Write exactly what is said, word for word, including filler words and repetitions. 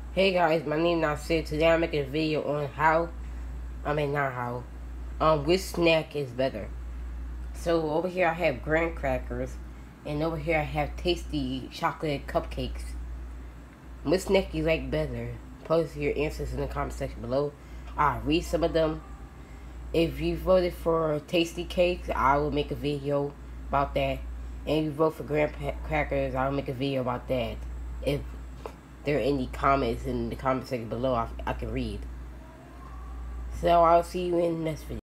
Hey guys, my name is Nasir. Today I'm making a video on how, I mean not how, um, which snack is better. So over here I have graham crackers, and over here I have tasty chocolate cupcakes. Which snack you like better? Post your answers in the comment section below. I'll read some of them. If you voted for tasty cakes, I will make a video about that. And if you vote for graham crackers, I'll make a video about that. If there are any comments in the comment section below, I, I can read. So I'll see you in the next video.